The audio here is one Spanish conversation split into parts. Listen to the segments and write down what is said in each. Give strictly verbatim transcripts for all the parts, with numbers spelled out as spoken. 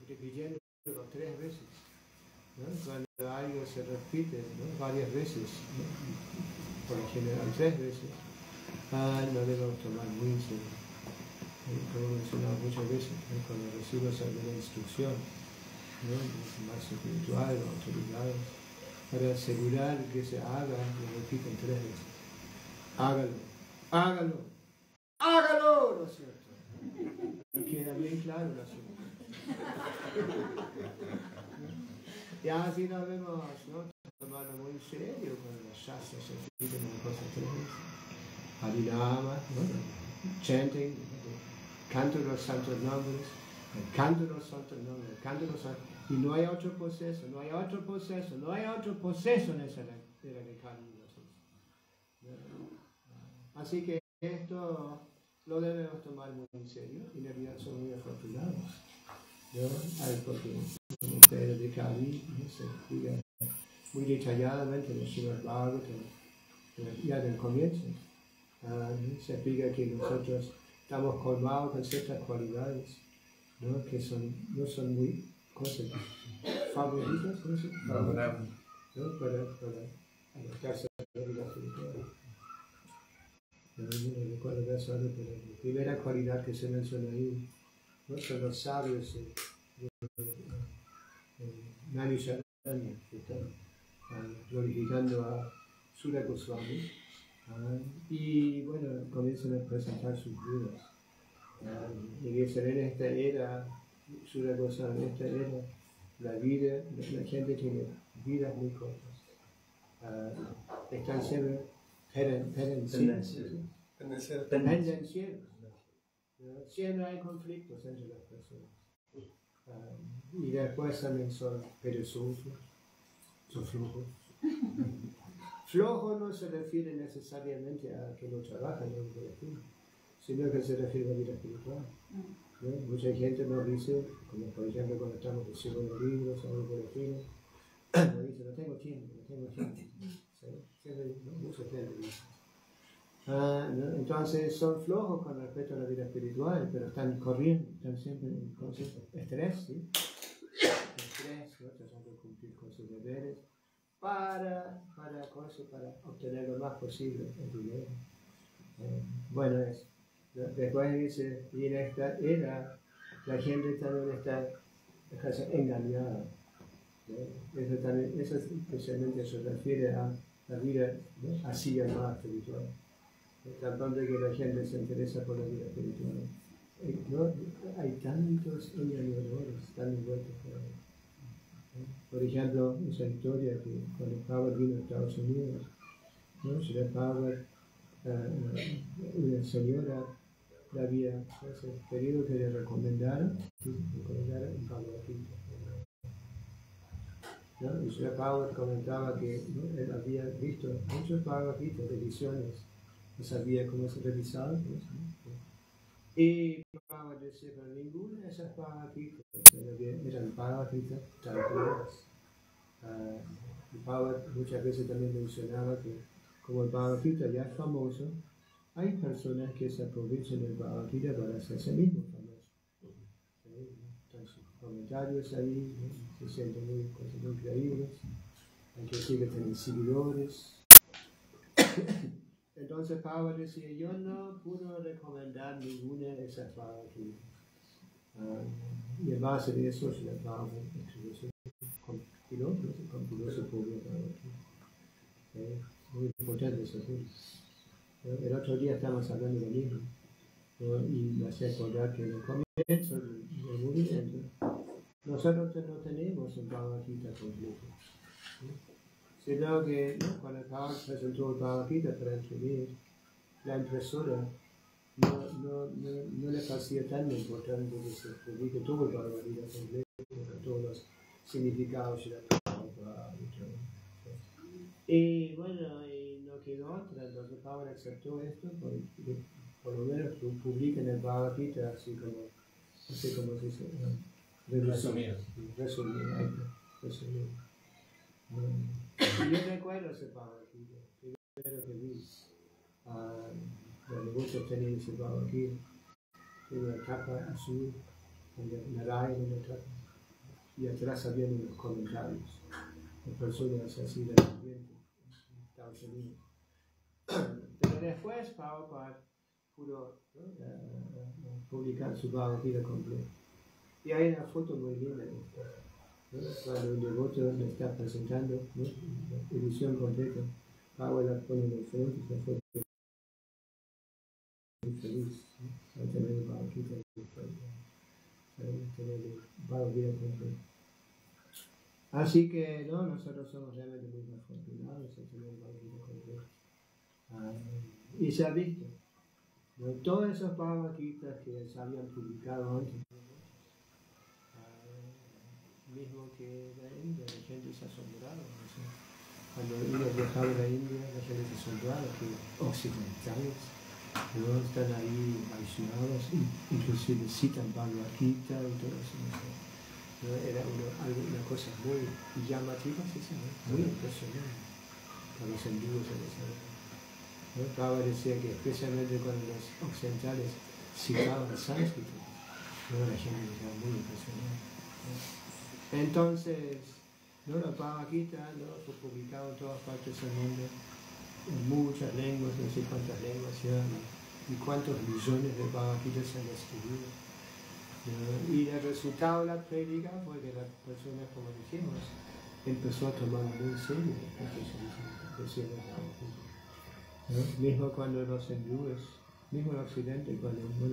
repitiendo tres veces. ¿No? Cuando algo se repite, ¿no? varias veces, ¿no? por lo general tres veces, ah, no debemos tomar muy en serio. Como mencionamos muchas veces, ¿no? cuando recibimos alguna instrucción, ¿no? más espiritual o autoridades, para asegurar que se haga, lo repiten tres veces. Hágalo, hágalo, hágalo, ¿no es cierto? Y queda bien claro el asunto. Y así nos vemos, ¿no? Tomarlo muy en serio cuando los shastras se repiten una cosa tres veces. Harinama, ¿no? Chanting, ¿no? Canto los santos nombres, canto los santos nombres, canto los santos. Y no hay otro proceso, no hay otro proceso, no hay otro proceso en esa era de camino. Así que esto lo debemos tomar muy en serio y en realidad son muy afortunados. ¿No? Hay porque como ustedes de Kali, ¿no? se explica muy detalladamente en el Srimad Bhagavatam, ya del comienzo. Uh, se explica que nosotros estamos colmados con ciertas cualidades, ¿no? que son, no son muy cosas favoritas, ¿no? Favorables, ¿no? para, para adaptarse a la vida espiritual. No recuerdo el verso, pero la primera cualidad que se menciona ahí, ¿no? son los sabios de, de, de, de Naimisharanya, que están uh, glorificando a Sura Goswami. Uh, y bueno, comienzan a presentar sus dudas. Uh, y dicen, en esta era, Sura Goswami, en esta era, la vida, la gente tiene vidas muy cortas. Uh, están siempre pendencieros. Pendencieros. Siempre hay conflictos entre las personas. Uh, y después también son perezosos, son flojos. Flojo no se refiere necesariamente a que no trabajan en el colectivo, sino que se refiere a la vida espiritual. ¿No? Mucha gente nos dice, como por ejemplo cuando estamos recibiendo libros o algo por el estilo, nos dice, no tengo tiempo, no tengo tiempo. ¿Sí? Siempre, ¿no? Mucha gente dice. Ah, ¿no? Entonces son flojos con respecto a la vida espiritual, pero están corriendo, están siempre en concepto estrés, ¿sí? Estrés, ¿no? Tratando de cumplir con sus deberes. Para, para, para obtener lo más posible el dinero. Eh, bueno, es, después dice, y en esta era, la gente también está, está engañada. ¿No? Eso, también, eso especialmente se refiere a la vida, ¿no? así llamada espiritual. Tan pronto que la gente se interesa por la vida espiritual. Eh, ¿no? Hay tantos engañadores tan envueltos por ahí. Por ejemplo, esa historia que cuando Prabhupada vino a Estados Unidos, ¿no? Sri Prabhupada, uh, una señora le había pedido que le recomendara, recomendara un Bhagavad Gita. ¿No? Y Sri Prabhupada comentaba que, ¿no? él había visto muchos Bhagavad Gita, ediciones, no sabía cómo se revisaban. ¿No? Y Prabhupada decía, pero ninguna de esas Bhagavad Gita eran Bhagavad Gita tal cual. Uh, y Prabhupada muchas veces también mencionaba que como el Bhagavad Gita ya es famoso, hay personas que se aprovechan del Bhagavad Gita para hacerse mismo famoso. ¿Sí? Entonces, comentarios ahí, ¿no? Se sienten muy, cosas muy creíbles, hay que decir que tienen seguidores. Entonces Prabhupada decía, yo no puedo recomendar ninguna de esas Bhagavad Gita. Uh, y en base de eso, si la Prabhupada escribió su compiló, no se compiló su propio Bhagavad Gita. Eh, muy importante eso. ¿Sí? El otro día estábamos hablando de lo mismo, ¿no? Y me hacía acordar que en el comienzo del, del movimiento nosotros no tenemos un Bhagavad Gita completo, ¿sí? Sino que, ¿no? cuando Prabhupada presentó el Bhagavad Gita para imprimir, la impresora no, no, no, no le parecía tan importante que se publique todo el Bhagavad Gita completo, con todos los significados y la Prabhupada y todo. Y bueno, y no quedó otra, entonces Prabhupada aceptó esto, porque por lo menos publican el Bhagavad Gita así como, no sé cómo se dice, ¿no? resumido. Resumido, resumido. Um, y yo recuerdo ese Bhagavad Gita, primero que vi, uh, donde muchos tenían ese Bhagavad Gita, tiene una tapa azul, una raya en una tapa. y atrás habían unos comentarios de personas así del ambiente en Estados Unidos. Pero después Prabhupada pudo, ¿no? uh, uh, publicar su Bhagavad Gita completo. Y hay una foto muy linda de esto, ¿no? Cuando un devoto le está presentando, ¿no? La edición completa, Prabhupada la pone en frente, esa foto muy feliz, ¿no? Al tener el Bhagavad Gita, al tener el Bhagavad Gita completo. Así que no, nosotros somos realmente muy afortunados en tener el Bhagavad Gita completo. Ah, y se ha visto, ¿no? Todos esos Bhagavad Gitas que se habían publicado antes, ah, mismo que la India, la gente se asombraba, ¿no? O sea, cuando ellos viajaban a la India, la gente se asombraba que occidentales, ¿no? Están ahí Vaishnavas, inclusive citan Bhagavad Gita y todo eso, ¿no? ¿No? Era una, algo, una cosa muy llamativa, ¿sí? Muy impresionante para los hindúes en esa época. ¿No? Prabhupada decía que especialmente cuando los occidentales citaban sánscrito, ¿no? La gente estaba muy impresionada, ¿no? Entonces, ¿no? La Bhagavad Gita, ¿no? Fue publicado en todas partes del mundo, en muchas lenguas, no sé cuántas lenguas ya, ¿no? Y cuántos millones de Bhagavad Gita se han escrito. ¿No? Y el resultado de la prédica fue que las personas, como dijimos, empezó a tomar muy en serio lo que se decía de Bhagavad Gita. ¿No? Mismo cuando los hindúes, mismo en Occidente, cuando bueno,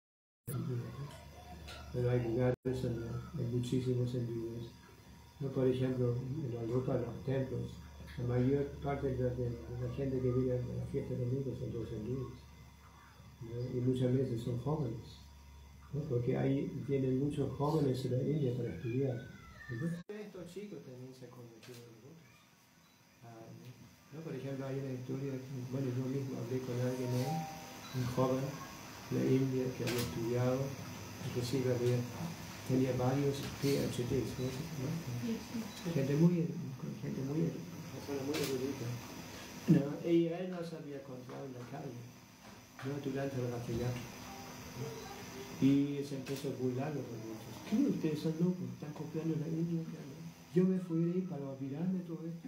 pero hay lugares donde hay muchísimos hindúes, ¿no? Por ejemplo, en Europa los templos, la mayor parte de la, de la gente que vive en la fiesta de domingo son los hindúes, ¿no? Y muchas veces son jóvenes, ¿no? Porque ahí vienen muchos jóvenes de la India para estudiar. Entonces, estos chicos también se convirtieron en devotos. Ah, ¿no? Por ejemplo, hay una historia, bueno, yo mismo hablé con alguien, ¿no? Un joven de la India que había estudiado, inclusive había, tenía varios P H Ds, ¿no? Gente muy, gente muy, persona muy erudita. ¿No? Y él nos había encontrado en la calle, ¿no? Durante el bachillerato, ¿no? Y se empezó a burlar los adultos. ¿Qué? Ustedes son locos, están copiando la India. Yo me fui ahí para olvidarme todo esto.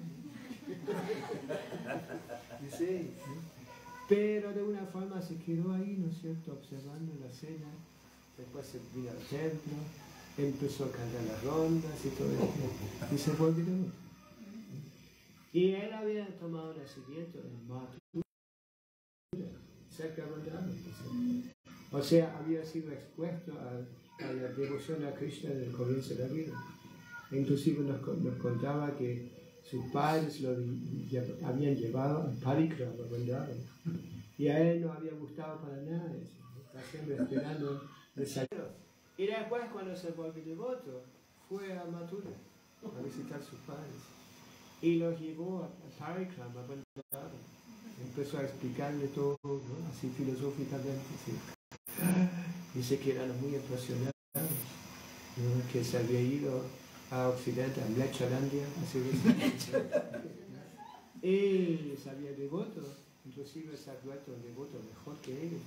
Sí, ¿no? Pero de una forma se quedó ahí, ¿no es cierto?, observando la escena. Después se vino al templo, empezó a cantar las rondas y todo esto, y se volvió devoto. Y él había tomado nacimiento en Mathura, cerca de Vrindavan. O sea, había sido expuesto a, a la devoción a Krishna desde el comienzo de la vida. Inclusive nos, nos contaba que sus padres lo habían llevado al Parikrama a Vrindavan. Y a él no había gustado para nada eso. Está siempre esperando el saludo. Y después, cuando se volvió devoto, fue a Mathura a visitar a sus padres. Y los llevó a Parikrama a Vrindavan. Empezó a explicarle todo, ¿no? Así filosóficamente. ¿Sí? Y se quedaron muy impresionados, ¿no? Que se había ido a Occidente, a Mlechalandia, así dice. Y se había devoto, inclusive se ha vuelto un devoto mejor que ellos,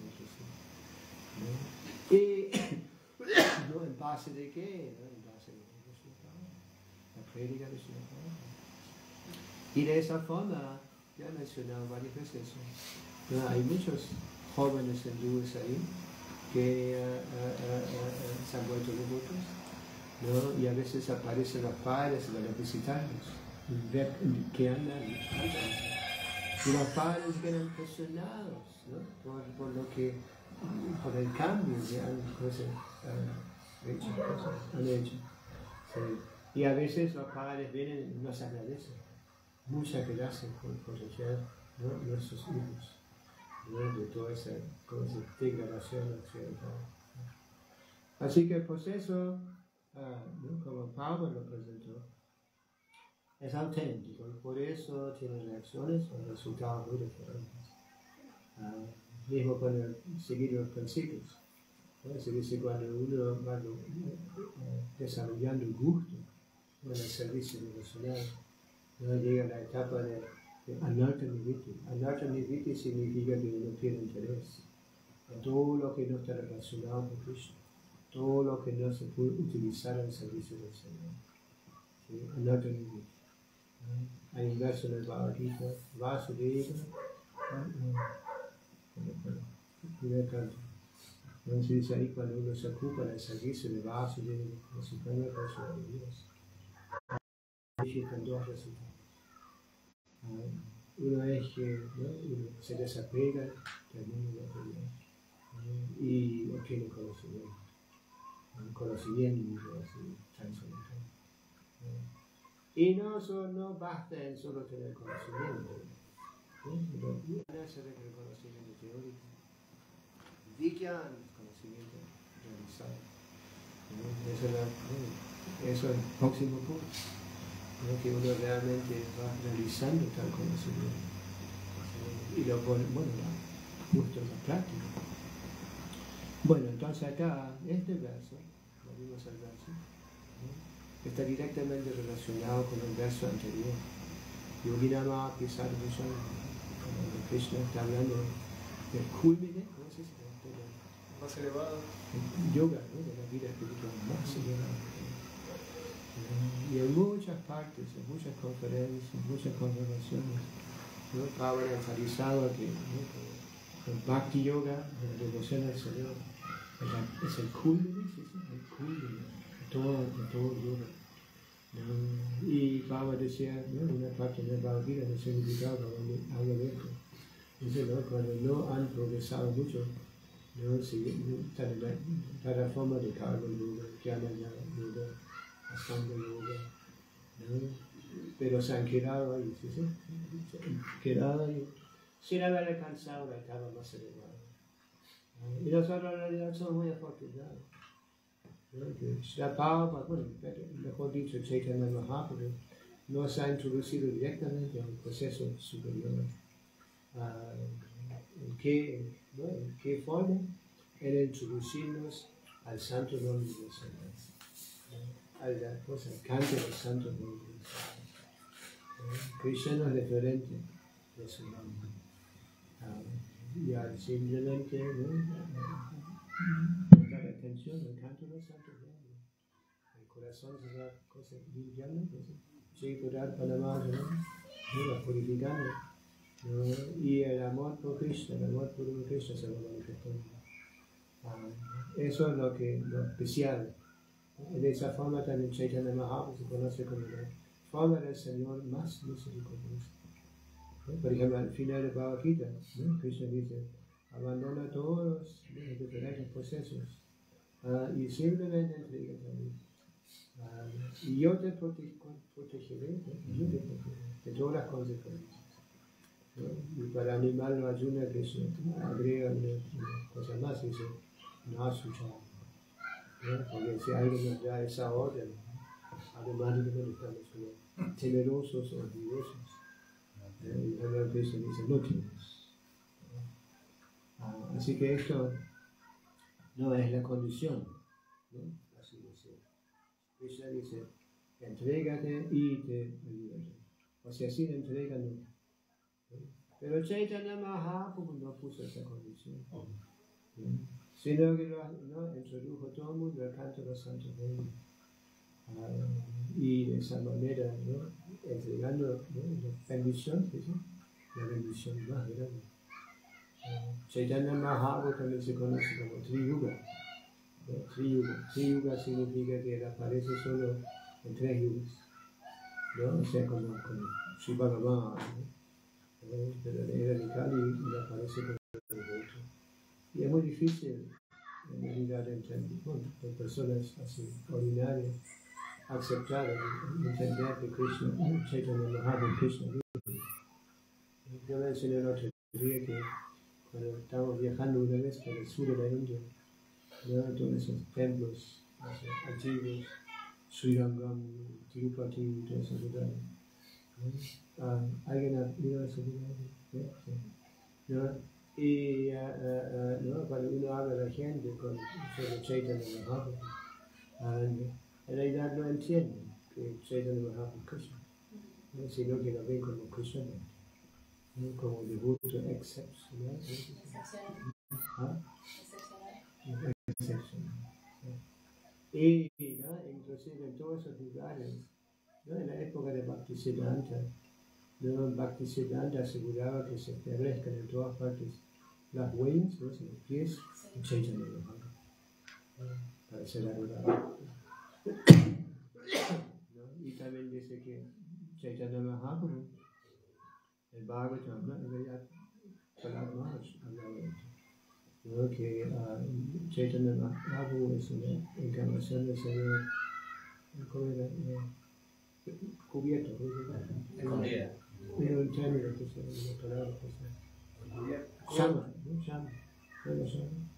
¿no? Y ¿no? ¿En base de qué? ¿No? En base de la prédica de su Prabhupada. Y de esa forma, ya he mencionado varias veces eso, ¿no? Hay muchos jóvenes hindúes ahí que uh, uh, uh, uh, se han vuelto devotos, ¿no? Y a veces aparecen los padres para visitarlos, ver que andan, y los padres quedan impresionados, ¿no? por, por lo que, por el cambio que han, cosas, uh, hecho, cosas, han hecho. Sí. Y a veces los padres vienen y nos agradecen. Muchas gracias por proteger, ¿no? Nuestros hijos, ¿no? De toda esa cosa, degradación occidental. Así que el proceso, uh, ¿no? Como Pablo lo presentó, es auténtico y por eso tiene reacciones o resultados muy diferentes. Uh, mismo con el, seguir los principios, ¿no? Se dice cuando uno va uh, desarrollando gusto en el servicio devocional, ¿no? Llega a la etapa de, de anartha niviti. Anartha niviti significa que uno pierde interés en todo lo que no está relacionado con Krishna. todo lo que no se puede utilizar al servicio del Señor. ¿Sí? Anota ningún. Hay un verso en el Bhagavad Gita, Vasudeva, primer canto. Entonces dice ahí cuando uno se ocupa del servicio de Vasudeva, la suprema persona de Dios. Con dos resultados. Uno es que ¿no? uno se desapega del mundo material y obtiene conocimiento. Un conocimiento así, trascendental. Y no, solo, no basta en solo tener conocimiento. No se ve el conocimiento teórico. Vigyan, conocimiento realizado. Eso es, la, eso es el próximo punto. ¿No? Que uno realmente va realizando tal conocimiento y lo pone, bueno, justo en la práctica. Bueno, entonces acá, este verso, volvimos al verso, ¿no? Está directamente relacionado con el verso anterior. Yoginama Pisar Vishal, cuando Krishna está hablando del culmine, ¿cómo se dice? Más elevado. El yoga, ¿no? De la vida espiritual más elevada. Y en muchas partes, en muchas conferencias, en muchas congregaciones, ¿no? Pablo ha enfatizado que, ¿no? que el Bhakti Yoga, la devoción al Señor, es, la, es el culmine, ¿sí? el culmine de todo, de todo el yoga. ¿No? Y Pablo decía, ¿no? en una parte del Bhagavad Gita, el significado cuando habla de esto, dice, ¿no? cuando no han progresado mucho, ¿no? Si, cada forma de Karma Yoga, Jnana Yoga, Asanga Yoga, ¿no? Pero se han quedado ahí, ¿sí? ¿sí? Se han quedado ahí, sin haber alcanzado la etapa más elevada. ¿no? Y nosotros en realidad somos muy afortunados. ¿no? Que Srila Prabhupada, bueno, mejor dicho, Chaitanya Mahaprabhu, nos ha introducido directamente a un proceso superior. Uh, ¿En qué, ¿no? ¿En qué forma? En introducirnos al santo nombre del Señor. Al, pues, al canto del santo nombre del Señor. Krishna no es diferente de su nombre. Uh, y al simplemente ¿no? prestar atención al canto del santo nombre, el corazón se va limpiando, Shri-Pudar Panamá, ¿no? va purificando. ¿no? Y el amor por Krishna, el amor por Krishna se va manifestando. Uh, eso es lo, que, lo especial. De esa forma también Chaitanya Mahaprabhu se conoce como la forma del Señor más misericordiosa. ¿no? Por ejemplo, al final de Bhagavad Gita, ¿no? Krishna dice, abandona todos los diferentes procesos uh, y simplemente entrégate a mí. Uh, y yo te prote protegeré, ¿no? yo te protegeré de todas las consecuencias. ¿no? Y para animarlo a Arjuna, Krishna agrega una cosa más, dice, no asuchar. ¿no? Porque si alguien nos da esa orden, automáticamente estamos como temerosos o orgullosos. ¿no? Y el Krishna dice, no temes. Ah, así que esto no es la condición. ¿no? Así dice. Krishna dice, entrégate y te ayudaré. O sea, sin entrega nunca. ¿no? Pero Chaitanya Mahaprabhu no puso esa condición. ¿no? Sino que lo, ¿no? introdujo todo el mundo al canto de los santos nombres. Uh, y de esa manera, ¿no? entregando ¿no? la bendición, ¿sí? la bendición más grande. Uh, Chaitanya Mahaprabhu también se conoce como Triyuga. ¿no? Triyuga. Triyuga significa que él aparece solo en tres yugas. ¿no? O sea, como, como Sri Bhagavan, ¿no? ¿no? pero en era de Kali él aparece como otro. Y es muy difícil en realidad entender, bueno, por personas así ordinarias, aceptar, entender que Krishna, Chaitanya Mahaprabhu, Krishna vive. Yo me enseñé el otro día que cuando estábamos viajando una vez por el sur de la India, ¿no? todos esos templos o sea, antiguos, Srirangam, Tirupati, todos esos lugares. ¿no? Uh, ¿Alguien ha ido a esos lugares? ¿no? Sí. ¿no? Y uh, uh, uh, ¿no? cuando uno habla de la gente con sobre Chaitanya Mahaprabhu, uh, en realidad no entienden que Chaitanya Mahaprabhu es Krishna, ¿no? sino que lo ven como Krishna, ¿no? como devoto excepcional. ¿Ah? Excepcional. Y ¿no? Inclusive en todos esos lugares, ¿no? En la época de Bhaktisiddhanta, ¿no? Bhaktisiddhanta aseguraba que se establezcan en todas partes las huellas, ¿no? En los pies de Chaitanya Mahaprabhu, para ser adorado. ¿No? Y también dice que Chaitanya Mahaprabhu, el Bhagavatam, ¿no? En realidad, Prahlad Maharaj hablaba de esto, ¿no? Que uh, Chaitanya Mahaprabhu es una encarnación del Señor, ¿cómo era? Eh, cubierto, ¿no? Pero un término que se una palabra que se llama, ¿no? Llama, ¿no? Llama.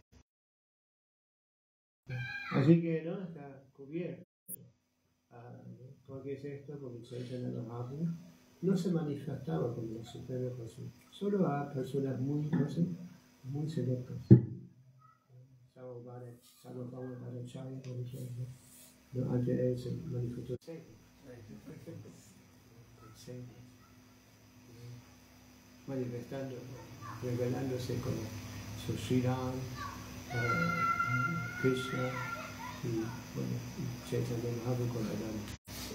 Así que no está cubierto. Uh, ¿Por qué es esto? Porque Chaitanya Mahaprabhu no se manifestaba como la suprema persona, solo a personas muy, no sé, muy selectas. Sarvabhauma Bhattacharya, por ejemplo, ¿no? Antes él se manifestó manifestando, revelándose como su Sri Ram, uh, Krishna y bueno, Chaitanya Mahaprabhu con Radharani.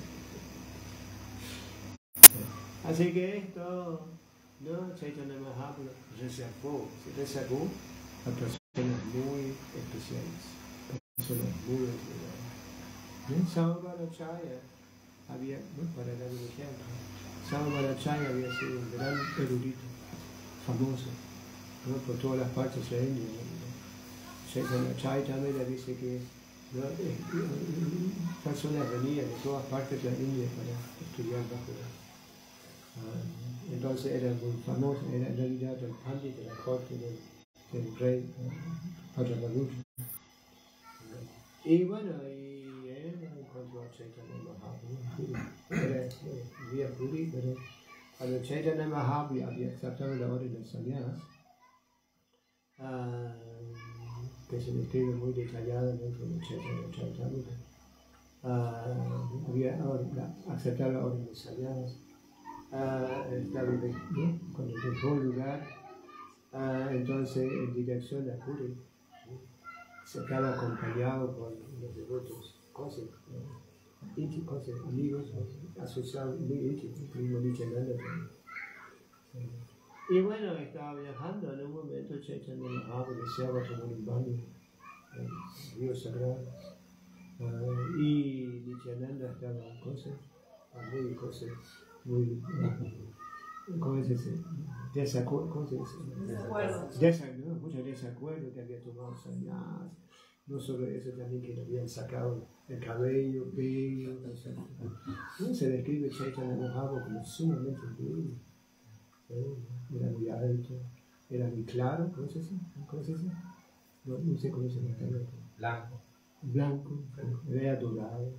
Así que esto, ¿no? Chaitanya Mahaprabhu reservó, se reservó a personas muy especiales, personas muy especiales. ¿No? Sarvabhauma había, ¿no? Para dar un ejemplo, Sarvabhauma había sido un gran erudito, famoso, ¿no? Por todas las partes de India. ¿No? Chaitanya también dice que, ¿no? eh, personas venían de todas partes de India para estudiar Bhagavad. Uh, entonces era muy famoso, era en realidad el pandit de la corte del, del rey uh, Bhadrabhadra. Y bueno, y él encontró a Chaitanya Mahaprabhu en Puri. Era, bueno, vivía Puri, pero cuando Chaitanya Mahaprabhu había aceptado la orden de sannyas, uh, que se describe muy detallada dentro de Chaitanya Charitamrita, uh, había aceptado la orden de sannyas. Uh, estaba, ¿no? Cuando dejó el lugar, uh, entonces en dirección a Puri, ¿no? Se acaba acompañado por los devotos, cosas, uh, íntimos, amigos, asociados muy íntimos, primo Nityananda también. Uh, y bueno, estaba viajando, en un momento Chaitanya Mahaprabhu deseaba tomar un baño en el río sagrado, uh, y Nityananda estaba cosas, muy cosas. Muy, ¿cómo se dice? Desacuerdo, ¿cómo se dice? Desacuerdo. Desa, ¿no? Mucho desacuerdo que había tomado sannyas. No solo eso, también que le habían sacado el cabello, pelo, ¿no? Se describe Chaitanya Mahaprabhu como sumamente bello. ¿No? Era muy alto, era muy claro, ¿cómo se dice? ¿Cómo se dice? No, no sé cómo se llama. Blanco. Blanco, era dorado.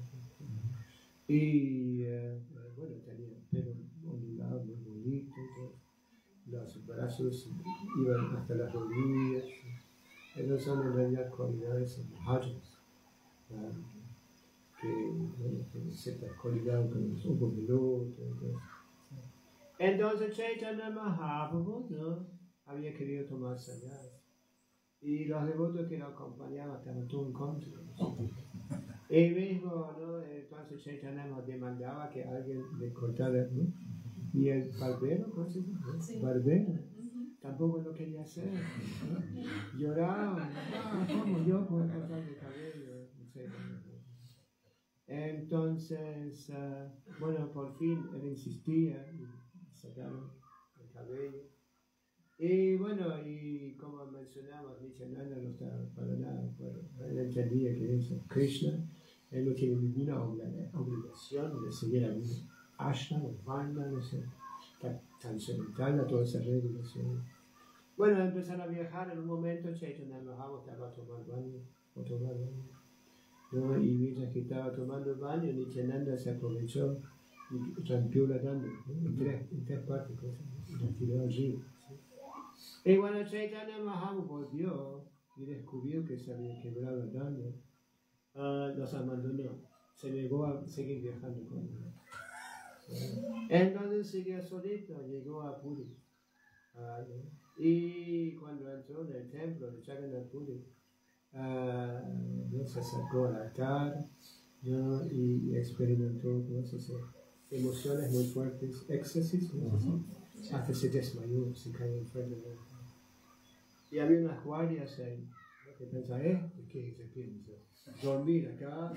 Y eh, bueno, tenía pelo ondulado, muy bonito, los brazos iban hasta las rodillas. Esas son en realidad cualidades mahajas, uh, que bueno, tienen ciertas cualidades con los ojos del otro. Entonces, entonces Chaitanya Mahaprabhu, ¿no? Había querido tomar sannyas. Y los devotos que lo acompañaban estaban todos en contra. Y mismo, ¿no? Entonces Chaitanya nos demandaba que alguien le cortara, ¿no? Y el barbero, ¿cómo se llama? Sí. Barbero, uh-huh. Tampoco lo quería hacer, ¿no? Lloraba, ah, ¿cómo yo puedo cortar el cabello? No sé, ¿no? Entonces, uh, bueno, por fin él insistía y sacaron el cabello. Y bueno, y como mencionamos, Nityananda no estaba para nada, bueno, él entendía que es Krishna. Él no tiene ninguna obligación de seguir a un ashram o varna, no sé, trascendental a toda esa regulación. Bueno, empezaron a viajar en un momento, Chaitanya Mahaprabhu estaba a tomar baño, a tomar baño, ¿no? Y mientras que estaba tomando el baño, Nityananda se aprovechó y rompió la danda, ¿no? en, tres, en tres partes, y la tiró arriba. ¿Sí? Y cuando Chaitanya Mahaprabhu volvió y descubrió que se había quebrado la danda, Uh, los abandonó, se negó a seguir viajando con él. Uh, entonces siguió solito, llegó a Puri. Uh, y cuando entró en el templo de Jagannath Puri, uh, ¿no? Se acercó al altar, ¿no? y experimentó, ¿no? Se, se, emociones muy fuertes, éxtasis, ¿no? Uh-huh. Hasta se desmayó, se cayó enfermo. Y había unas guardias ahí, ¿no? Que pensaban, ¿eh? ¿Qué se piensa? Dormir acá.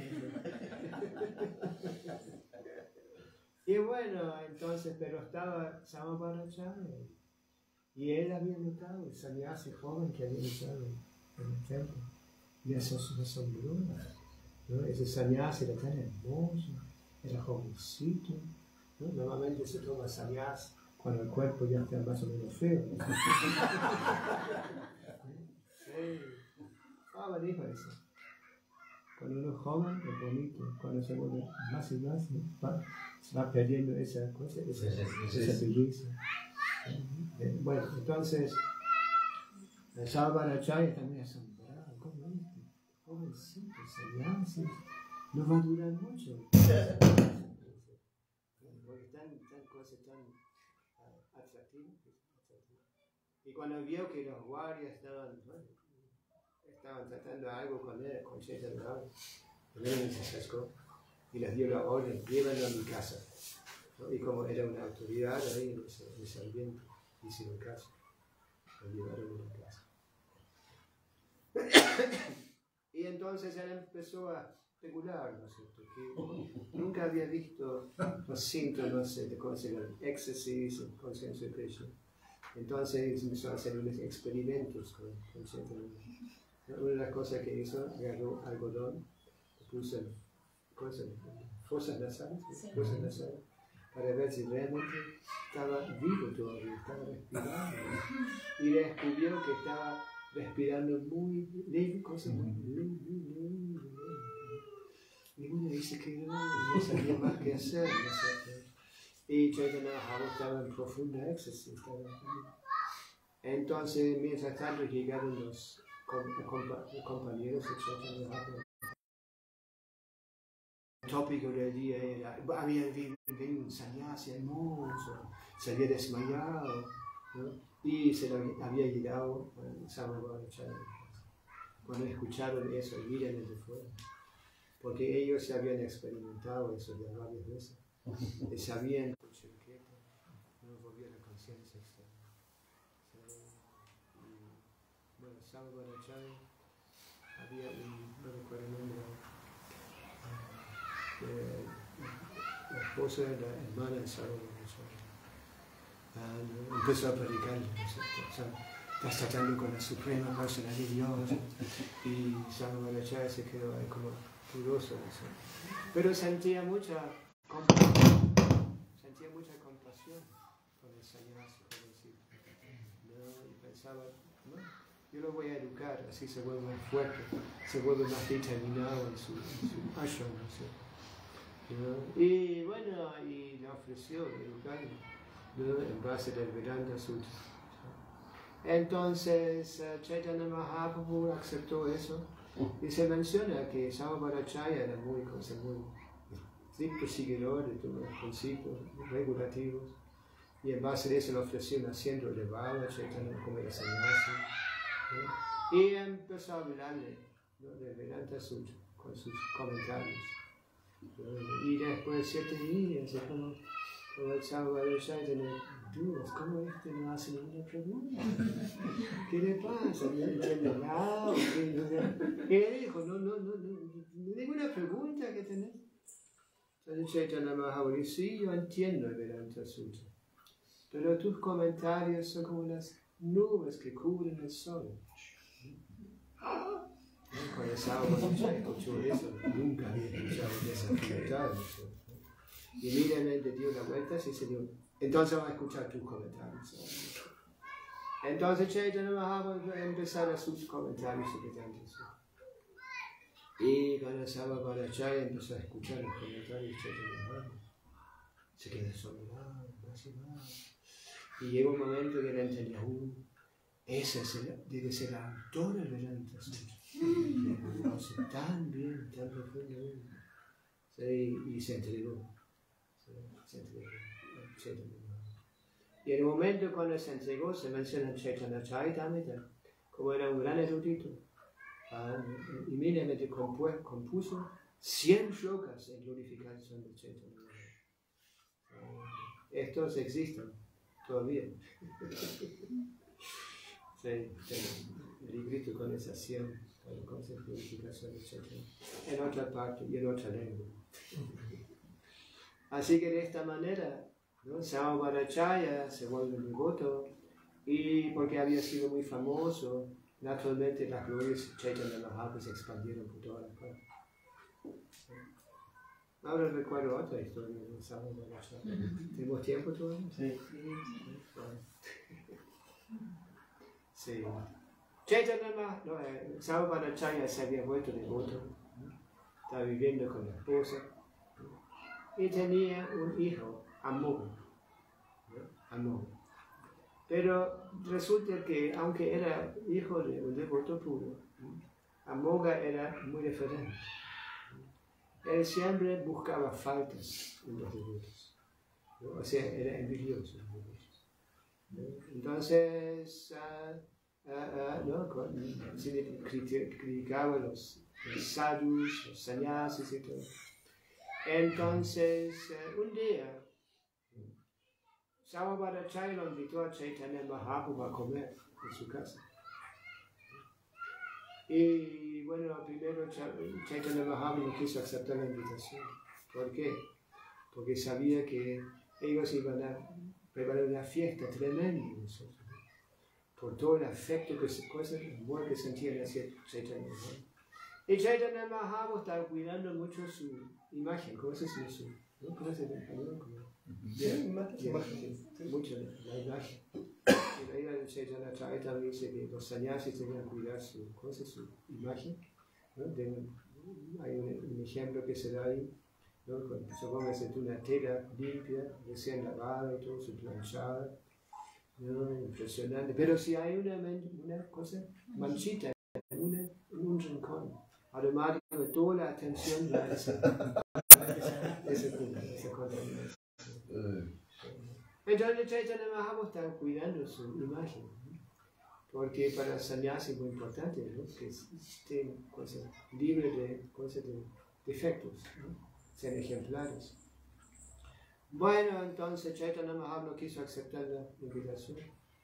Y bueno, entonces, pero estaba Samavaracharya, y él había notado el sannyasi joven que había entrado en el templo, y eso se asombró, ¿no? Ese sannyasi era tan hermoso, era jovencito, ¿no? Normalmente se toma sannyasi cuando el cuerpo ya está más o menos feo, ¿no? Sí. Ah, me dijo eso. Cuando uno es joven es bonito, cuando se vuelve más y más, ¿no? va, se va perdiendo esa cosa, esa, esa belleza. Eh, bueno, entonces, el Samavaracharya también asombrado, ¿cómo es este jovencito, sannyasi? No va a durar mucho. Porque están tan cosas tan uh, atractivas. Y cuando vio que los guardias estaban, bueno, estaban tratando algo con él, con Chaitanya, él se acercó y les dio la orden, llévenlo a mi casa, ¿no? Y como era una autoridad ahí, el sargento hicieron caso, lo llevaron a la casa. Y entonces él empezó a especular, ¿no es cierto? Que nunca había visto los síntomas de conciencia, el éxtasis, el conciencia de Krishna. Entonces empezó a hacer unos experimentos con, con Chaitanya. Una de las cosas que hizo, agarró algodón, puso en cosas, fosas nasales, sí. fosas nasales, para ver si realmente estaba vivo todavía, estaba respirando. Y descubrió que estaba respirando muy leve, cosas muy leve, leve, leve. Y uno dice que no, no sabía más qué hacer, ¿no es cierto? Y Chaitanya Mahaprabhu estaba en profunda éxtasis. Entonces, mientras tanto, llegaron los compañeros de Chaitanya Mahaprabhu. El tópico del día era, había venido un sannyasi hermoso, se había desmayado, ¿no? Y se lo había llegado a Samavaracharya. Cuando escucharon eso, miren desde fuera, porque ellos se habían experimentado eso ya varias veces, y sabían que no volvió la conciencia externa. Bueno, Samavaracharya había un, no recuerdo el nombre, eh, la esposa de la hermana de Samavaracharya. Ah, no, empezó a predicar, ¿no es cierto? O sea, estás tratando con la suprema personalidad de Dios, y Samavaracharya se quedó ahí como dudoso, ¿no es cierto? Pero sentía mucha compasión, sentía mucha compasión con el sannyasi, ¿no? Y pensaba, ¿no? Yo lo voy a educar, así se vuelve más fuerte, se vuelve más determinado en su, en su ashram, ¿no es cierto? ¿No? Y bueno, y le ofreció educarlo, ¿no? En base del Vedanta Sutra. Entonces, uh, Chaitanya Mahaprabhu aceptó eso, y se menciona que Samavaracharya era muy, cosa, muy estricto seguidor de todos los principios regulativos, y en base de eso le ofreció un asiento elevado a Chaitanya como era sannyasi, ¿no? Y empezó a hablarle, ¿no? De Vedanta Sutra con sus comentarios, ¿no? Y después de siete días, es como, como el Samavaracharya tenía dudas, ¿cómo este no hace ninguna pregunta? ¿Qué le pasa? Y le dijo, no, no, no, no, ninguna pregunta que tenés. Entonces Chaitanya Mahaprabhu dice, sí, yo entiendo el Vedanta Sutra, pero tus comentarios son como las nubes que cubren el sol. Cuando Samavaracharya escuchó eso, nunca había escuchado esa comentarios. Y inmediatamente dio la vuelta y se dio, entonces vamos a escuchar tus comentarios. Entonces Chaitanya Mahaprabhu empezaron sus comentarios sobre Vedanta Sutra. Y cuando Samavaracharya empezó a escuchar los comentarios de Chaitanya Mahaprabhu, se quedó asombrado, más y más. Y llegó un momento que él entendía, uh, ese es el, debe ser el autor del Vedanta Sutra. Le conoce tan bien, tan profundamente. Sí, y se entregó. Sí, se entregó. Chaitanya Mahaprabhu. Y en el momento cuando se entregó, se menciona Chaitanya Charitamrita, como era un gran erudito. uh, inmediatamente compuso cien shlokas en glorificación de Chaitanya. Uh, estos existen todavía. Sí, sí, el librito con esas cien con esa glorificación de Chaitanya en otra parte y en otra lengua. Así que de esta manera, ¿no? Samavadachaya se vuelve devoto y porque había sido muy famoso, naturalmente las glorias de Chaitanya Mahaprabhu se expandieron por toda la parte. Ahora recuerdo otra historia de Samavadachaya. ¿Tenemos tiempo todavía? Sí. Sí. Chaitanya Mahaprabhu, no, eh, Samavadachaya se había vuelto devoto, ¿no? Estaba viviendo con la esposa y tenía un hijo, Amoga. ¿No? Amoga. Pero resulta que, aunque era hijo de un devoto puro, Amoga era muy diferente. Él siempre buscaba faltas en los devotos, ¿no? O sea, era envidioso. ¿No? Entonces, uh, uh, uh, ¿no? criticaba los, los sadhus, los sannyasis y todo. Entonces, uh, un día, Samavadachaya lo invitó a Chaitanya Mahaprabhu a comer en su casa. Y bueno, primero Chaitanya Mahaprabhu no quiso aceptar la invitación. ¿Por qué? Porque sabía que ellos iban a preparar una fiesta tremenda nosotros, por todo el afecto que se el amor que sentían hacia Chaitanya Mahaprabhu. Y Chaitanya Mahaprabhu estaba cuidando mucho su imagen, ¿cómo se dice su? ¿No? ¿Cómo se dice? Bien, imagen. Mucho la imagen. Y la idea de Chaitanya Charitamrita dice que los sannyasis tenían que cuidar su, ¿cómo se dice? Su imagen. ¿No? De, hay un, un ejemplo que se da ahí, ¿no? Supongo que es una tela limpia, recién lavada y todo, su planchada, ¿no? Impresionante. Pero si hay una, una cosa, manchita, una, en un rincón, automáticamente toda la atención va a esa, esa, esa contaminación. Entonces Chaitanya Mahaprabhu está cuidando su imagen, ¿no? Porque para el sannyasi es muy importante, ¿no? Que estén libres de, cosas de defectos, ¿no? Sean ejemplares. Bueno, entonces Chaitanya Mahaprabhu quiso aceptar la invitación.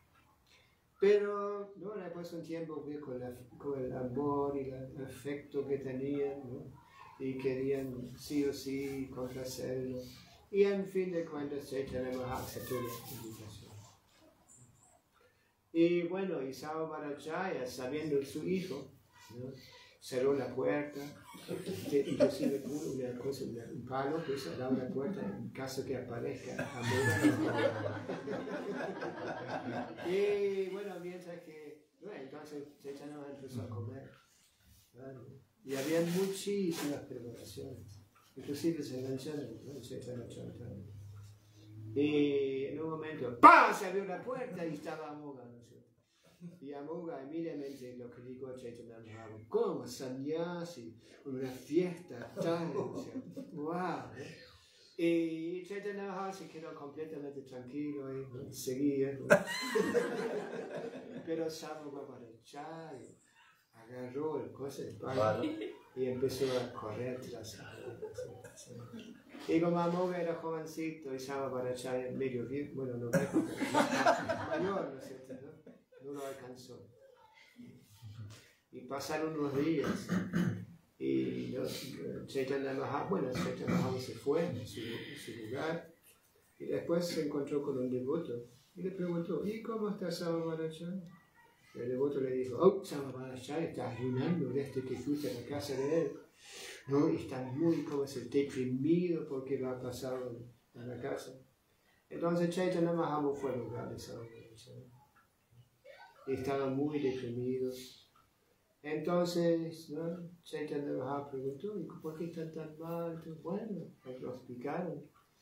Pero ¿no? Después de un tiempo vi con, la, con el amor y el afecto que tenían, ¿no? Y querían sí o sí complacerlo. Y en fin de cuentas Chaitanya Mahaprabhu aceptó la invitación. Y bueno, y Samavadachaya, sabiendo su hijo, ¿no? Cerró la puerta, inclusive puso una cosa, un palo, pues cerraba la puerta en caso que aparezca Amoga. Y bueno, mientras que, bueno, entonces Chaitanya empezó a comer, ¿vale? Y había muchísimas preparaciones, inclusive se mencionan, ¿no? Chaitanya Charitamrita. Y en un momento, ¡pam!, se abrió la puerta y estaba Amoga, ¿no es cierto? Y Amoga inmediatamente lo criticó a Chaitanya Mahaprabhu. ¿Cómo? Sannyasi, una fiesta tal, ¿no es cierto? ¡Wow! Y Chaitanya Mahaprabhu se quedó completamente tranquilo y, ¿no? Seguía, ¿no? Pero Samavadachaya agarró el coche del palo y empezó a correr tras él. Y como Amoga era jovencito y Samavadachaya medio viejo, bueno, no viejo, mayor, ¿no es cierto? ¿No? No lo alcanzó. Y pasaron unos días y ¿no? Chaitanya Mahaprabhu, bueno, Chaitanya Mahaprabhu se fue a su, a su lugar y después se encontró con un devoto y le preguntó, ¿y cómo está Samavadachaya? El devoto le dijo, oh, Samavadachaya está ayunando desde que fuiste a la casa de él, ¿no? Y está muy, como se deprimido porque lo ha pasado en la casa. Entonces Chaitanya Mahaprabhu fue al lugar de Samavadachaya. Y estaban muy deprimidos. Entonces, ¿no? Chaitanya Mahaprabhu preguntó, ¿y por qué están tan mal? Bueno, lo explicaron.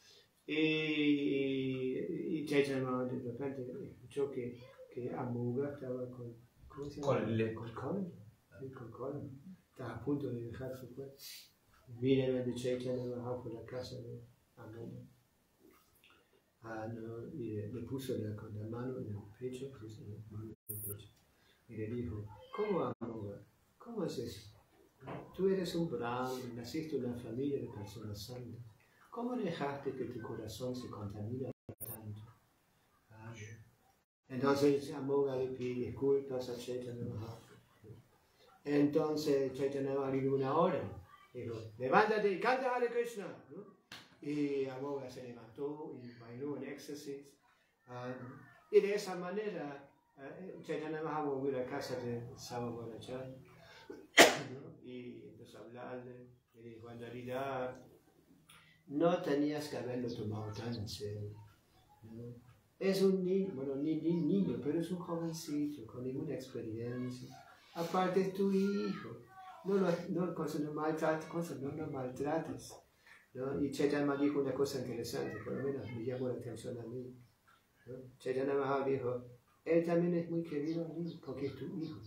Y, y Chaitanya Mahaprabhu de repente escuchó que, que Amoga estaba con, ¿cómo se llama? Con cólera. Sí, con cólera. Estaba a punto de dejar su cuerpo. Miren de Chaitanya Mahaprabhu por la casa de Amoga. Ah, no, y le, le puso la, con la mano en el pecho, puso la mano en el pecho, y le dijo, ¿cómo Amoga? ¿cómo es eso? Tú eres un brahman, naciste en una familia de personas santas. ¿Cómo dejaste que tu corazón se contamine tanto? Ah, entonces Amoga le pide disculpas a Chaitanya Mahaprabhu. Entonces Chaitanya Mahaprabhu dio una orden. Dijo, levántate y canta Hare Krishna. ¿No? Y Amoga se levantó y bailó en éxtasis. Uh, y de esa manera uh, Chaitanya Mahaprabhu volvió a la casa de Samabharacharya, ¿no? Y empezó a hablarle. Y dijo, en realidad no tenías que haberlo tomado tan en serio, ¿no? Es un niño, bueno, ni, ni niño, pero es un jovencito con ninguna experiencia. Aparte es tu hijo. No lo no, no maltrates, no lo maltrates, ¿no? Y Chaitanya Mahaprabhu dijo una cosa interesante, por lo menos me llamó la atención a mí, ¿no? Chaitanya Mahaprabhu dijo, él también es muy querido a mí porque es tu hijo.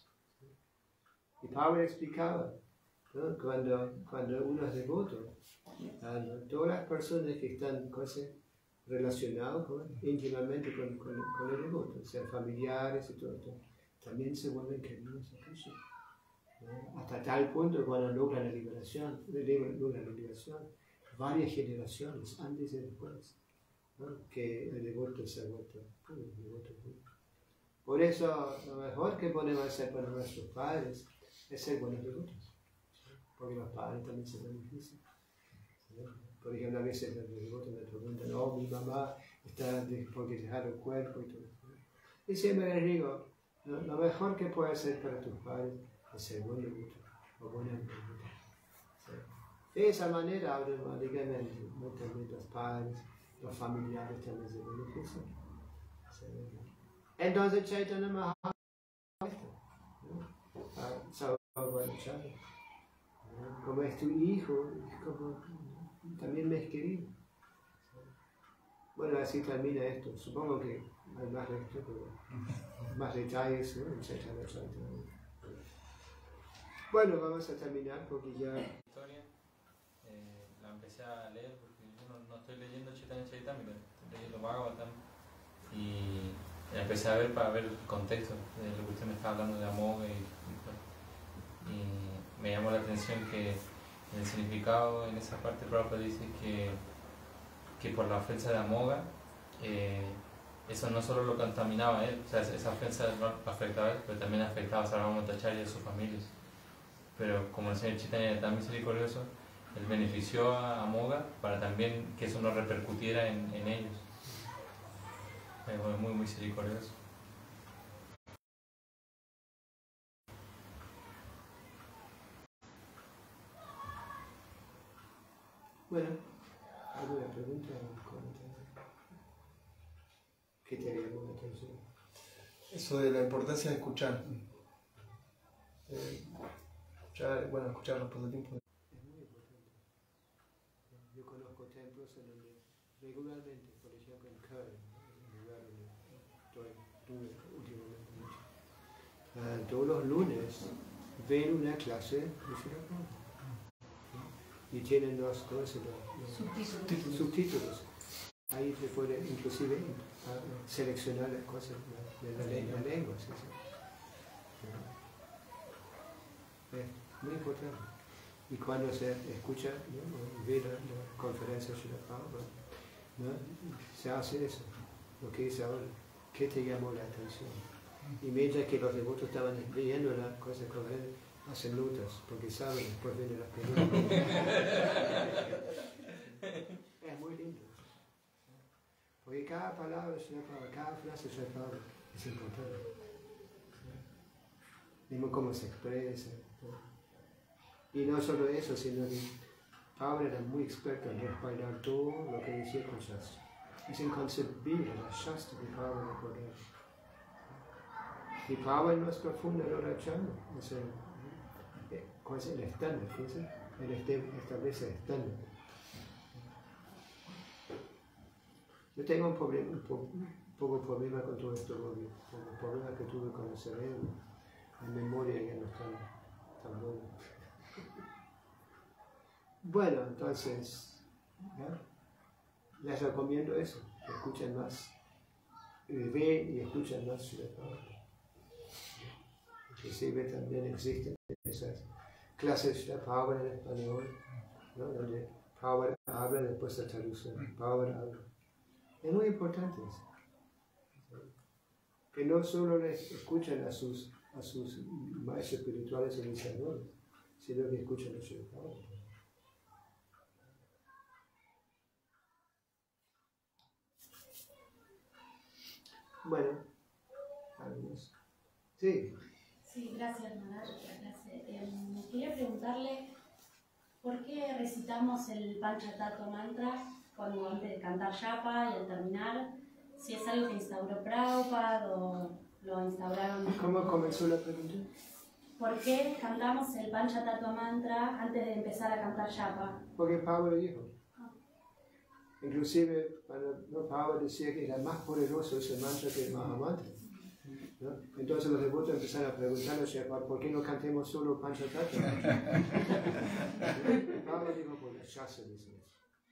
Y Pablo explicaba, ¿no? cuando, cuando uno es devoto, ¿no? Todas las personas que están cosas, relacionadas con, íntimamente con, con, con el devoto, o sea, familiares y todo, todo, también se vuelven queridos a Krishna, ¿no? Hasta tal punto cuando logran la liberación, logran la liberación, varias generaciones antes y después, ¿no? Que el devoto se ha vuelto puro, el devoto puro. Por eso lo mejor que podemos hacer para nuestros padres es ser buenos devotos, porque los padres también se ven difíciles. Por ejemplo, a veces los devotos me preguntan, oh, mi mamá está porque dejar el cuerpo y todo. Y siempre les digo, lo, lo mejor que puedes hacer para tus padres es ser buen devoto o buena devota. De esa manera, automáticamente, ¿no? También los padres, los familiares también se benefician. Entonces, Chaitanya Mahaprabhu, ¿no? Como es tu hijo, como también me es querido. Bueno, así termina esto. Supongo que hay más, más detalles, ¿no? Etcétera, etcétera. Bueno, vamos a terminar porque ya... La historia eh, la empecé a leer porque yo no, no estoy leyendo Chaitanya Charitamrita, estoy leyendo Bhagavatam y la empecé a ver para ver el contexto de lo que usted me estaba hablando de Amoga y, y, y me llamó la atención que en el significado en esa parte Prabhupada dice que, que por la ofensa de Amoga eh, eso no solo lo contaminaba a él, o sea, esa ofensa no lo afectaba a él, pero también afectaba a Sarvabhauma Bhattacharya y a sus familias. Pero como el señor Chaitanya era tan misericordioso, él benefició a Amoga para también que eso no repercutiera en, en ellos. Es muy, muy misericordioso. Bueno, ¿alguna pregunta o comentario? ¿Qué te llamó la atención? Eso de la importancia de escuchar. Eh, escuchar, bueno, escuchar los pasatiempos. Es muy importante. Yo conozco templos en donde regularmente, por ejemplo en Köln, el lugar donde estoy, estuve últimamente mucho, uh, todos los lunes ven una clase de Srila Prabhupada. Y tienen los, ¿cómo se llama? Subtítulos. Subtítulos. Ahí se puede inclusive uh, seleccionar las cosas de la, de la, la lengua. ¿Sí? ¿Sí? Es muy importante. Y cuando se escucha, ¿no? Ve la, la conferencia de Srila Prabhupada, ¿no? Se hace eso, lo que dice ahora, ¿qué te llamó la atención? Y mientras que los devotos estaban leyendo la cosa con él, hacen notas, porque saben, después vienen las preguntas. Es muy lindo. Porque cada palabra es una palabra, cada frase es una palabra, es importante. Mismo cómo se expresa. Y no solo eso, sino que Pablo era muy experto en respaldar todo lo que decía con Shastra. Es inconcebible la Shastra que Pablo recordaba. Y Pablo no es profundo en oración, o sea, ¿cuál es el estándar? Fíjense, él establece el estándar. Yo tengo un, problema, un, po, un poco problema con todo esto, porque el problema que tuve con el cerebro, la memoria ya no está tan buena. Bueno, entonces, ¿ya? Les recomiendo eso, que escuchen más, ven y escuchen más Srila Prabhupada. Inclusive también existen esas clases de Prabhupada en español, ¿no? Donde Prabhupada habla y después se traduce. Prabhupada habla. Es muy importante eso. Que no solo les escuchan a sus, a sus maestros espirituales o iniciadores, sino que escuchan a Srila Prabhupada. Bueno, algo más. Sí. Sí, gracias, Maharaj, por la clase. Eh, quería preguntarle por qué recitamos el Panchatattva mantra cuando antes de cantar Japa y al terminar, si es algo que instauró Prabhupada o lo instauraron. ¿Cómo comenzó la pregunta? ¿Por qué cantamos el Panchatattva mantra antes de empezar a cantar Japa? Porque Prabhupada dijo. Inclusive, ¿no? Prabhupada decía que era más poderoso ese mantra que el Mahamantra, ¿no? Entonces los devotos empezaron a preguntarnos, ¿por qué no cantemos solo Panchatattva? Prabhupada dijo, por la shastra dice eso.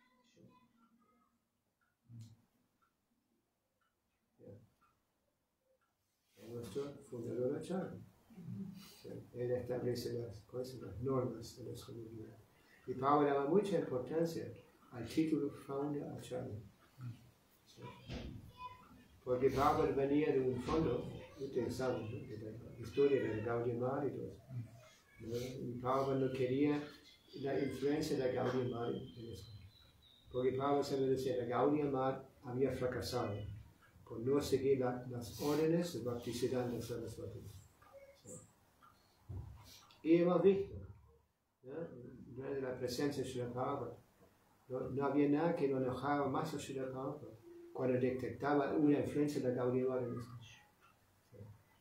Nuestro fundador Acharya. Él establece las cosas, las normas de los religiones. Y Prabhupada daba mucha importancia al título Founder Acharya. ¿Sí? Porque Prabhupada venía de un fondo, ustedes saben, ¿no? De la historia del Gaudiya Math y todo eso. ¿No? Y Prabhupada no quería la influencia de la Gaudiya Math en eso. Porque Prabhupada se decía que la Gaudiya Math había fracasado por no seguir la, las órdenes de Bhaktisiddhanta Saraswati. ¿Sí? Y hemos visto, ¿no? Durante la presencia de Srila Prabhupada, no, no había nada que lo enojaba más a Srila Prabhupada cuando detectaba una influencia de la Gaudiya Math en eso. ¿Sí?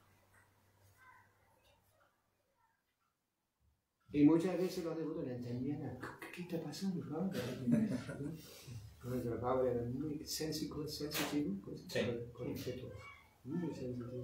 Y muchas veces los devotos no entendían, ¿qué está pasando, Prabhupada? Nuestro Prabhupada era muy sensitivo, sensitivo pues, sí. con, con respeto, muy sensitivo.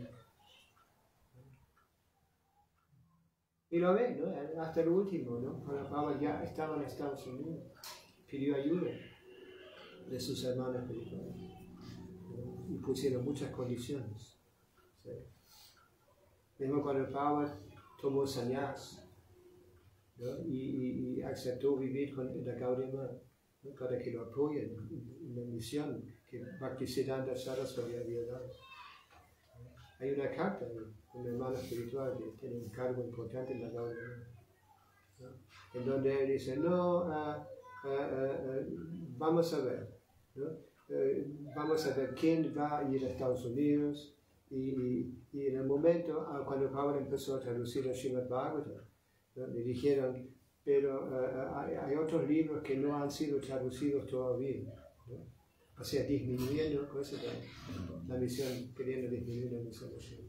Y lo ven, ¿no? Hasta el último, ¿no? Cuando Prabhupada ya estaba en Estados Unidos, pidió ayuda de sus hermanos espirituales, ¿no? Y pusieron muchas condiciones. ¿Sí? Mismo cuando Prabhupada tomó sannyas, ¿no? y, y, y aceptó vivir con la Gaudiya Math, ¿no? Para que lo apoyen en la misión que Bhaktisiddhanta Saraswati había dado. Hay una carta de un hermano espiritual que tiene un cargo importante en la Gaudiya Math, ¿no? En donde él dice, no, uh, uh, uh, uh, vamos a ver, ¿no? uh, vamos a ver quién va a ir a Estados Unidos, y, y, y en el momento, uh, cuando Prabhupada empezó a traducir a Srimad Bhagavatam, ¿no? Le dijeron, pero uh, hay, hay otros libros que no han sido traducidos todavía, ¿no? O sea, disminuyendo cosas de la misión, queriendo disminuir la misión de Sri.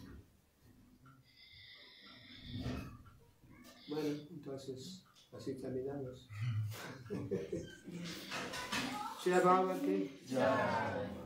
Bueno, entonces, así terminamos. Srila Bhagavati.